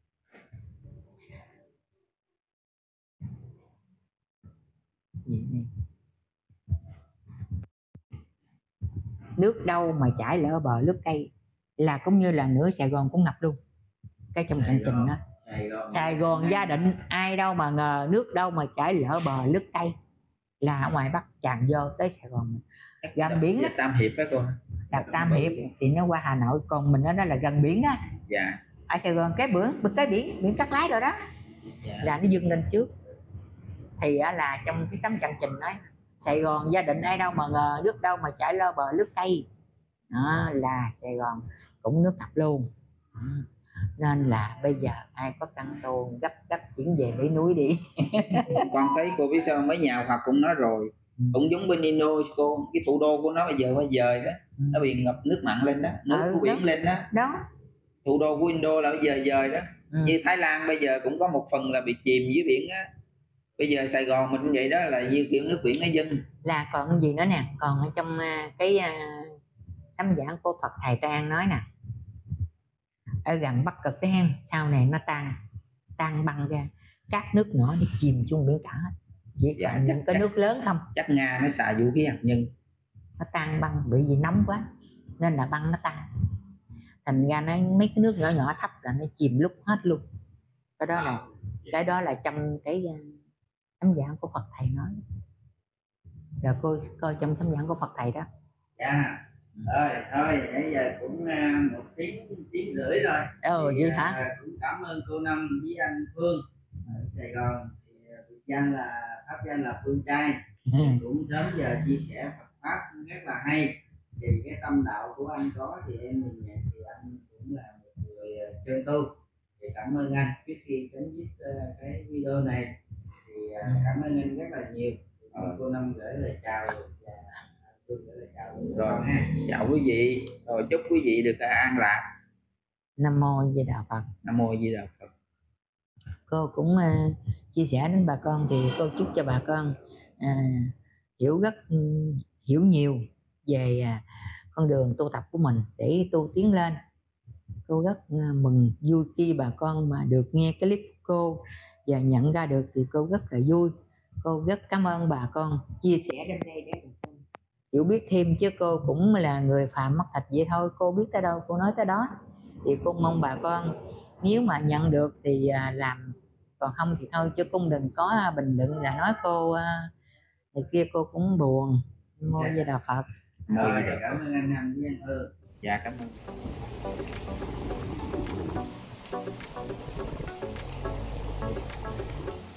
nước đâu mà chảy lỡ bờ lướt cây, là cũng như là nửa Sài Gòn cũng ngập luôn. Cái trong Trạng Trình đó, Sài Gòn gia định ai đâu mà ngờ, nước đâu mà chảy lỡ bờ lướt cây, là ở ngoài Bắc tràn vô tới Sài Gòn. Gần biển đó, Tam Hiệp đó cô. đặt Tam Hiệp thì nó qua Hà Nội, còn mình đó là gần biển đó. Dạ. Ở Sài Gòn cái biển Cát Lái rồi đó. là nó dâng lên trước. Thì là trong cái sấm Trạng Trình nói Sài Gòn gia định ai đâu mà ngờ, nước đâu mà chảy lo bờ lướt cây. Đó là Sài Gòn cũng nước ngập luôn. Nên là bây giờ ai có căn tô gấp chuyển về Mỹ Núi đi. Con thấy cô biết sao mấy nhà khoa học cũng nói rồi, cũng giống bên Indo cô, cái thủ đô của nó bây giờ phải dời đó, nó bị ngập nước mặn lên đó, nước của biển lên đó. Đó, thủ đô của Indo là bây giờ dời đó. Như Thái Lan bây giờ cũng có một phần là bị chìm dưới biển á. Bây giờ Sài Gòn mình cũng vậy đó, là như kiểu nước biển nó dâng. Là còn gì nữa nè, còn ở trong cái sấm giảng của Phật Thầy Trang nói nè, ở gần Bắc Cực đấy hen, sau này nó tan băng ra, các nước nhỏ nó chìm chung biển cả hết, chỉ còn những cái nước lớn không. Chắc Nga nó xài vũ khí hạt nhân, nó tan băng, bởi vì nóng quá nên là băng nó tan, thành ra nó mấy cái nước nhỏ nhỏ thấp là nó chìm lúc hết luôn. Cái đó là trong cái sấm giảng của Phật Thầy nói. Rồi cô coi trong sấm giảng của Phật Thầy đó. Dạ. Thôi nãy giờ cũng 1 tiếng rưỡi rồi. Vậy hả? Cũng cảm ơn cô Năm với anh Phương ở Sài Gòn. Thì biệt danh là pháp danh là Phương Trai. Cũng sớm giờ chia sẻ Phật pháp rất là hay. Thì cái tâm đạo của anh có thì em nhìn nhận thì anh cũng là một người chân tu. Thì cảm ơn anh. Trước khi chấm dứt cái video này thì cảm ơn anh rất là nhiều. Cô Năm gửi lời chào và Phương gửi lời chào. Rồi chào quý vị, rồi chúc quý vị được an lạc. Nam mô Di Đà Phật. Nam mô Di Đà Phật. Cô cũng chia sẻ đến bà con, thì cô chúc cho bà con hiểu nhiều về con đường tu tập của mình để tu tiến lên. Cô rất mừng vui khi bà con mà được nghe cái clip của cô và nhận ra được, thì cô rất là vui. Cô rất cảm ơn bà con chia sẻ đến đây để hiểu biết thêm, chứ cô cũng là người phàm mất thịt vậy thôi, cô biết tới đâu cô nói tới đó. Thì cô mong bà con nếu mà nhận được thì làm, còn không thì thôi, chứ cũng đừng có bình luận là nói cô thì kia, cô cũng buồn. Mô Di Đà Phật. Cảm ơn anh Nam với anh Hương. Dạ cảm ơn.